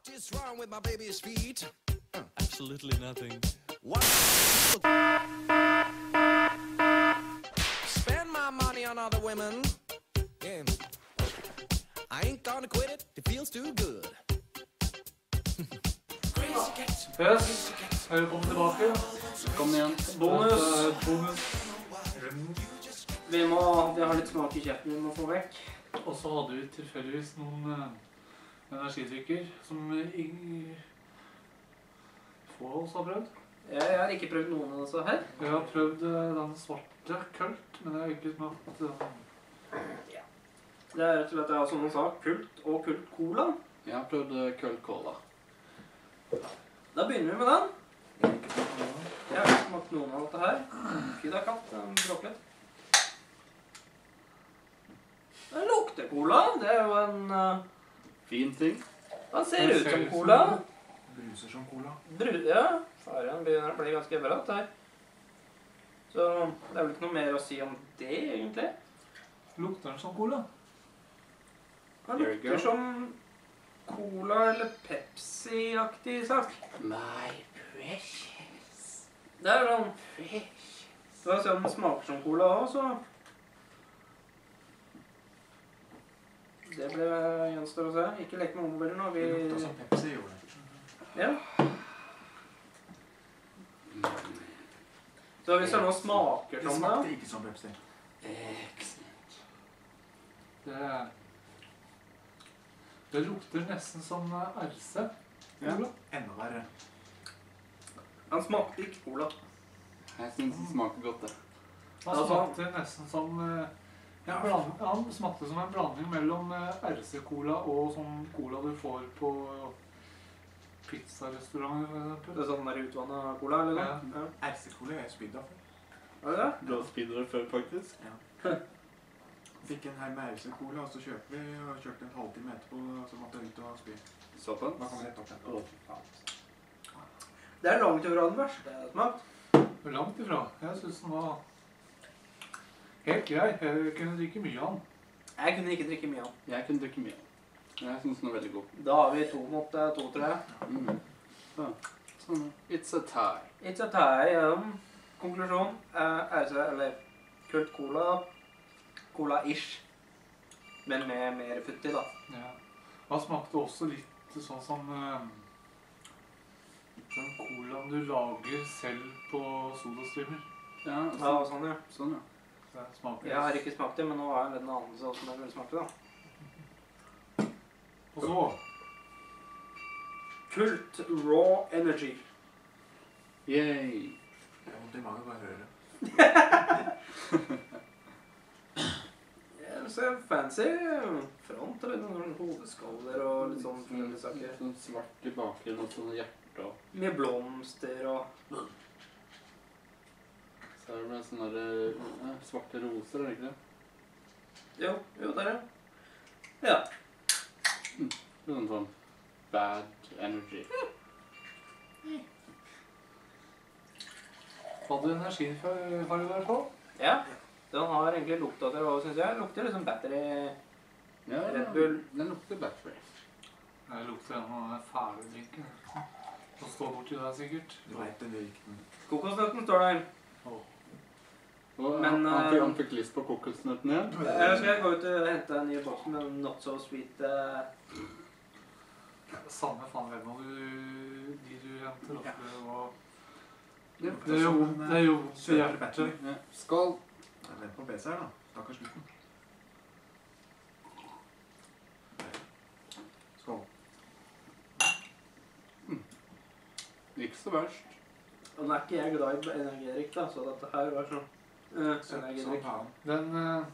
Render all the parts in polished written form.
is wrong with my baby's feet? Absolutely nothing. What? Spend my money on other women. Yeah. I ain't gonna quit it. It feels too good. Crazy cat. Yes, velkommen tilbake. Kom igjen. Bonus. Bonus. Vi har litt smak i kjeften vi må få vekk. Og så hadde vi tilfeldigvis noen energidrikker som få av oss har prøvd. Jeg har ikke prøvd noen av disse her. Jeg har prøvd den svarte kult, men jeg har ikke smakt Ja. Det er rett og slett, som han sa, kult og kult cola. Jeg har prøvd Kult Cola. Da begynner vi med den. Jeg har ikke smakt noen av dette her. Fy da, katt, den bråker litt. Den lukter cola. Det er jo en... Fin ting. Den ser ut som cola. Bruser som cola. Ja, faren begynner å bli ganske bratt her. Så det er vel ikke noe mer å si om det, egentlig. Lukter den som cola? Den lukter som cola eller Pepsi-aktig sak. My precious. Det er sånn... Så da ser om den smaker som cola også, så... Det ble gjenstår å se. Ikke lek med omvelden nå. Det lukta som Pepsi gjorde det. Ja. Så hvis det nå smaker Det som smakte ikke som Pepsi. Excellent. Det lukter nesten som RC. Ja, enda verre. Han smakte ikke cola. Jeg synes det smaker godt det. Han smakte nesten som... Han smakte som en blanding mellom RC-cola og sånn cola du får på pizzarestauranter, for eksempel. Det er sånn der utvannet cola, eller noe? Ja. RC-cola har jeg spydd av. Er det det? Du har speedere før, faktisk. Ja. Fikk en her med RC-cola, og så kjørte vi og kjørte en halvtime etterpå, så måtte jeg ut og spy. Såpass? Da kom jeg rett opp igjen. Det er langt ifra den verste jeg har smakt. Langt ifra. Jeg synes den var helt grei. Jeg kunne drikke mye av den. Jeg kunne ikke drikke mye av den. Jeg kunne drikke mye. Jeg synes den er veldig god. Da har vi 2 mot 2, tror jeg. Sånn. It's a tie. It's a tie. Konklusjon. Eller kult cola. Cola-ish. Men med mer futti, da. Ja. Han smakte også litt sånn som den colaen du lager selv på sodastreamer. Ja, Ja, sånn, ja. Sånn, ja. Det smaker Jeg har ikke smakt det, men nå har jeg en anelse av hvordan den vil smake, da. Og så Kult Raw Energy. Yay! Jeg har vondt i magen bare hører det. Det ser fancy front, eller noen hodeskaller og litt sånn forskjellige saker. Sånn svart i bakgrunnen og sånn hjerte og... Mye blomster og... Så er det med sånne der, svarte roser, er det ikke det? Jo, der, ja. Ja. Det er sånn bad energy. hadde energifarge der på. Ja. Den har egentlig lukta til hva, synes jeg. Lukter liksom battery. Ja, Red Bull. Den lukter battery. Det lukter en av den fæle drinken. Som står borti der sikkert. Du vet det virker. Kokosnøtten står der. Og Men, han fikk lyst på kokosnøtten igjen. Eller skal jeg gå ut og hente en ny boks med not so sweet... Samme faen hvem av de du henter. Ja. Det er jo vondt i hjertet. Ja. Skål! Vent på BC her da. Stakkars gutten. Skål. Ikke så verst. Og nå er ikke jeg glad i energidrikk, da, så dette her var sånn... Sånn energidrikk. faen. Den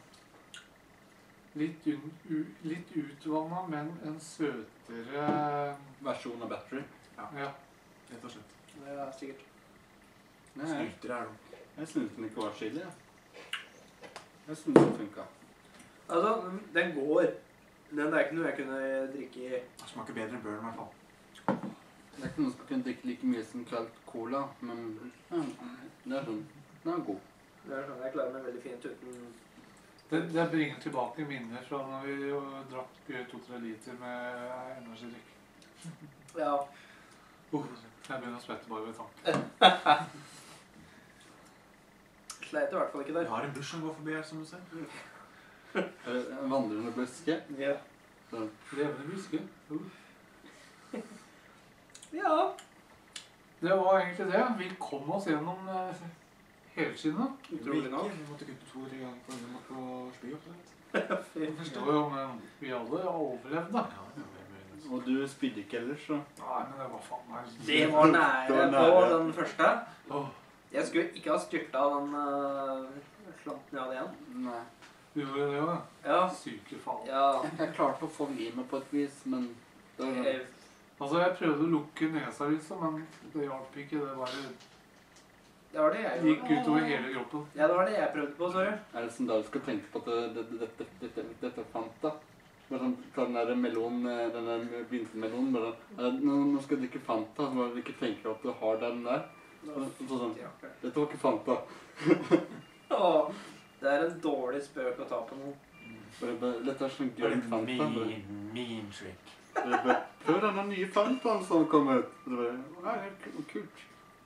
litt utvannet, men en søtere... Versjon av battery. Ja. Rett og slett. Det er sikkert. Nei, Skryter her da. jeg synes den ikke var chili. Jeg synes den funket. Altså, den går. Den er ikke noe jeg kunne drikke i. Det smaker bedre enn Burn i hvert fall. Det er ikke noen som kan drikke like mye som kalt cola, men ja, det er sånn, den er god. Det er sånn jeg klarer meg veldig fint uten... Det bringer tilbake minner fra når vi drakk 2-3 liter med energidrikk. Ja. Jeg begynner å svette bare ved tanken. Sleit i hvert fall ikke Vi der. har en buss som går forbi her, som du ser. En vandrende buske. Ja. Så, Levende buske. Ja. Det var egentlig det. Vi kom oss gjennom helskinnet. Utrolig nok. Vi måtte kutte 2-3 ganger for å måtte spy opp litt. Jo, men vi alle overlevde. og du spydde ikke ellers, så... Nei, men det var faen meg... Det var nære på den første. Åh, Jeg skulle ikke ha styrtet av den slanten jeg hadde igjen. Nei. du gjorde det jo, da. Ja. Syke faen. Ja. Jeg klarte å få i meg på et vis, men... Det var... Jeg, Altså, jeg prøvde å lukke nesa liksom, men det hjalp ikke. Det bare det var det jeg gikk gjorde. utover hele kroppen. Ja, det var det jeg prøvde på, sorry. Er det sånn da du skal tenke på at dette fant da? Bare sånn, ta den der melon, den der vintermelonen, bare nå skal du drikke Fanta, så bare ikke tenker at du har den der. Sånn, dette var ikke Fanta. Åh, det er en dårlig spøk å ta på noe. Dette er sånn grønn Fanta. Mean trick. Prøv denne nye Fantaen som kom ut. Det er kult.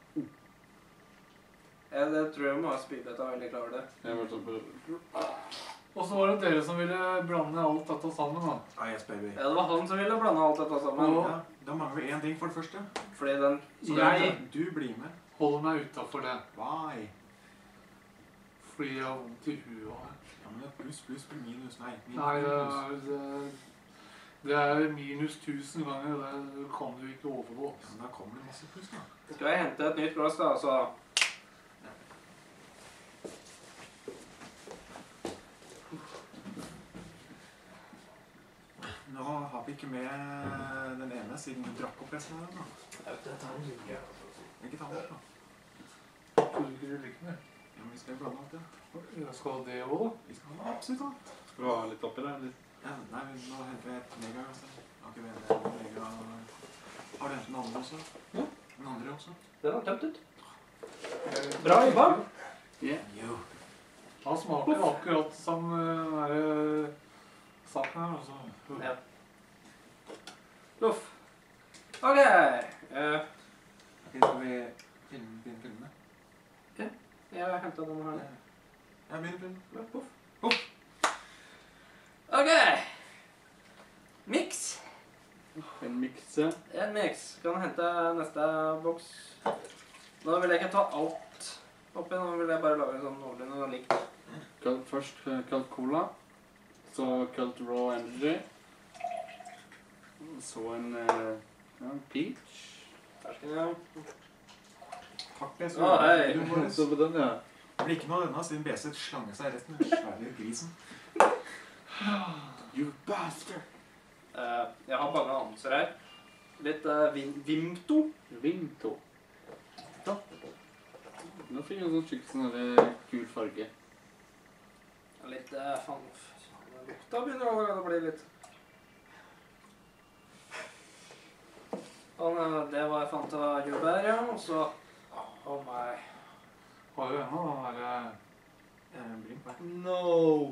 Jeg tror jeg må ha spydet av veldig klar det. Jeg var sånn på... Og så var det dere som ville blande alt dette sammen, da. Ah, yes, baby. Ja, det var han som ville blande alt dette sammen. Ja, da mangler vi en ting for det første. Fordi den... Jeg Du blir med. holder meg utenfor det, Why? fordi jeg har vondt i huet. Ja, men det er pluss blir minus. Nei, Nei, minus. det er minus 1000 ganger, det kan du ikke overgå. Ja, men da kommer det masse pluss, da. Skal jeg hente et nytt glass da, så... Nå har vi ikke med den ene siden du drakk opp resten av den, da. Jeg vet det, tar en linje. Ikke ta den opp, da. Tror du ikke du liker det? Ja, men vi skal jo blande alt, ja. Jeg skal ha det også, da. Vi skal ha absolutt alt. Skal du ha litt oppi der? Ja, nei, nå henter jeg et mega, altså. Har ikke ventet en mega... Har du hentet den andre også? Ja. Den andre også? Den har tømt ut. Bra jobba. Ja. Jo. Han smaker akkurat som den der saken her, altså. Ja. Loff. Ok. Ok, skal vi filme? Jeg har hentet den her. Ja, begynner filmen. Poff. Ok. Mix. En mikse. En mix. Kan hente neste boks. Nå vil jeg ikke ta alt oppi, nå vil jeg bare lage en sånn noenlunde likt. Først kaldt cola. Så kaldt raw energy. Så en peach. Fersken, ja. Takk, BC. Å, hei. Så på den, ja. Blir ikke noe av denne siden BC slange seg resten av svære grisen. You bastard. Jeg har mange annonser her. Litt Vimto. Vinto. Da. Nå fikk jeg en sånn skikkelig sånn der kul farge. Litt, faen, lukta begynner allerede å bli litt. Det var Fanta jordbær, ja, og så, oh my. Har jo ennå den der... Blink, hva? No.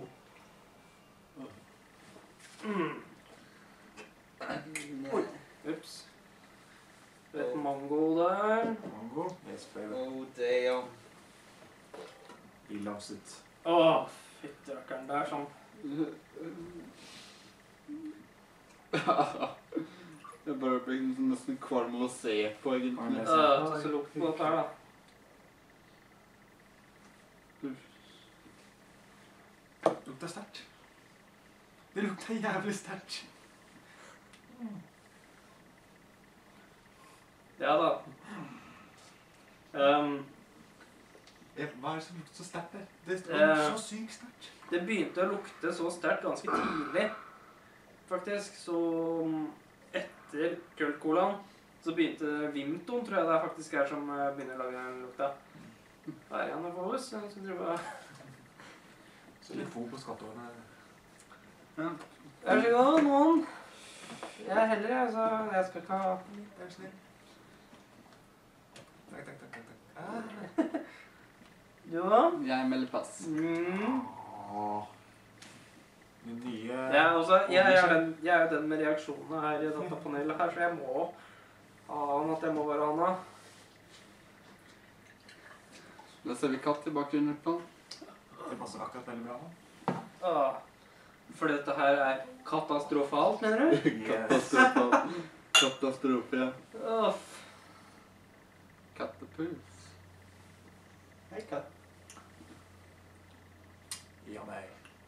Oi, ups. Litt mango der. Mango. Yes, baby. Oh, damn. He loves it. Åh, fytterakkeren der, sånn. Jeg bare ble nesten kvalm av å se på, egentlig. Ta så lukt på dette her, da. Lukter sterkt. Det lukter jævlig sterkt. Ja da. Hva er det som lukter så sterkt der? Det lukter så sykt sterkt. Det begynte å lukte så sterkt ganske tidlig, faktisk. Så etter Kølcolaen så begynte Vimton, tror jeg det faktisk er, som begynner å lage den lukta. Hva er det han for oss? Jeg skal drive... Så litt fôr på skatteårene. Vær så god, noen. Jeg er heller, jeg, så jeg skal ikke ha... Vær så snill. Takk. Du da? Jeg melder pass. Min nye... Ja, også, jeg er jo den med reaksjonene her i dette panelet her, så jeg må Faen at jeg må være han, da. Da ser vi katt i bakgrunnen. På. Det passer akkurat veldig bra nå. For dette her er katastrofalt, mener du? Katastrofe, ja. Åh. Kattepus. Hei, katt. Ja, nei.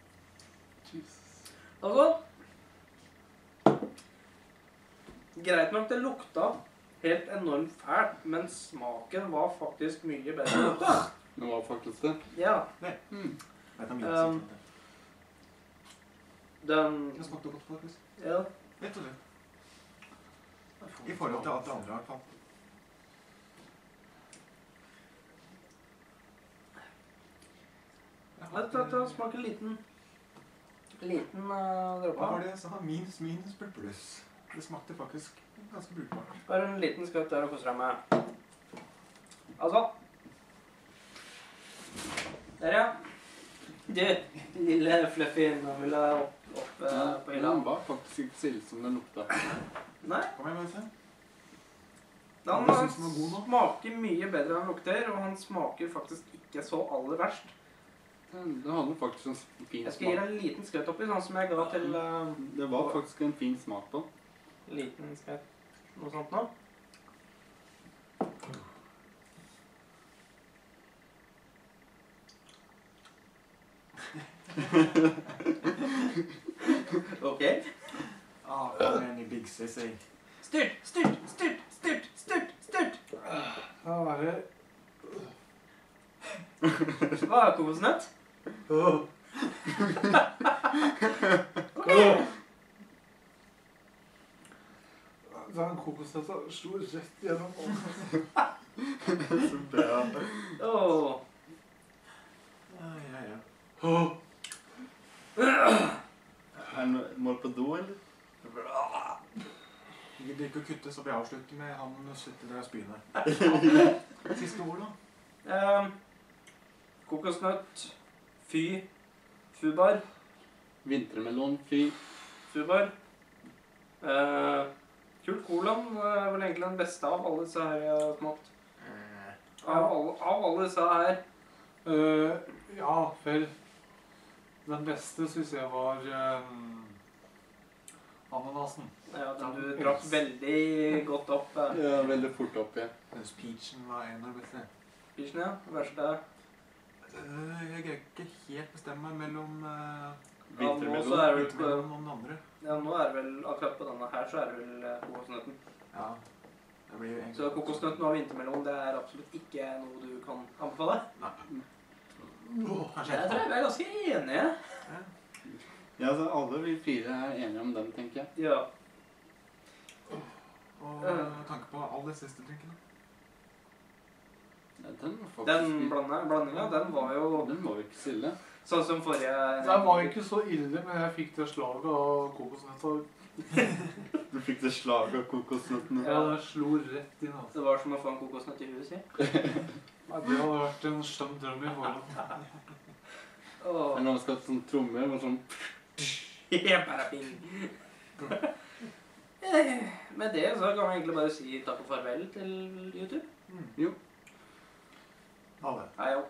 Altså, greit nok det lukta helt enormt fælt, men smaken var faktisk mye bedre enn lukta. Det var faktisk det. Ja. Det er min sitt. Den... Det smakte godt, faktisk. Ja. Rett og slett. I forhold til alt det andre i hvert fall. Det smaker liten Hva dråpe. var det jeg sa? Minus blir pluss. Det smakte faktisk ganske brukbart. Bare en liten skvett der og koser deg med. Altså. Der, ja. Du, lille fluffy, nå vil jeg opp på hylla. Den var faktisk ikke så ille som den lukta. Nei, Kom igjen, Møyse. den Du synes den var god nå? smaker mye bedre enn han lukter, og han smaker faktisk ikke så aller verst. Det hadde faktisk en fin Jeg skal gi smak. deg en liten skvett oppi, sånn som jeg ga til Det var faktisk en fin smak på. liten skvett. Noe sånt nå. Ok. Ah, many big sissy. Styrt, styrt, styrt, styrt, styrt, styrt. Hva er det? Hva er kokosnøtt? Den kokosnøtta slo rett gjennom. Så bra. Åh. Ja. Er det noe mål på do, eller? Vi gidder ikke å kutte, så vi avslutter med han sitter der og spyner. Siste ord, da. Kokosnøtt. Fy. Fubar. Vintermelon, fy. Fubar. Kult Colaen er vel egentlig den beste av alle disse her jeg har smakt. Av alle disse her. Ja, vel. Den beste synes jeg var ananasen. Ja, den du drakk veldig godt opp. Ja, veldig fort opp, ja. Mens peachen var en av de beste. Pirsen, ja. Verste. Jeg greier ikke helt bestemme meg mellom Ja, nå så er det vel vintermelon og den andre. Ja, nå er det vel akkurat på denne her, så er det vel kokosnøtten. Ja, det blir jo egentlig... Så kokosnøtten og vintermelon, det er absolutt ikke noe du kan anbefale. Kanskje Jeg tror vi er ganske enige. Ja, altså alle vi fire er enige om den, tenker jeg. Ja. Og med tanke på alle siste drinkene. Ja, den var faktisk... Den blandinga, den var jo Den var jo ikke så ille. sånn som forrige... Den var ikke så ille, men jeg fikk det slaget av kokosnøtta. Du fikk det slaget av kokosnøttene. Ja, det slo rett inn. Altså. Det var som å få en kokosnøtt i huet, si. Ja, det hadde vært en skjønn drøm i forhold. Åh. Men når man skal ha sånn tromme, og sånn... Paraping. Med det så kan vi egentlig bare si takk og farvel til YouTube. Jo. Alle. Hei, jo.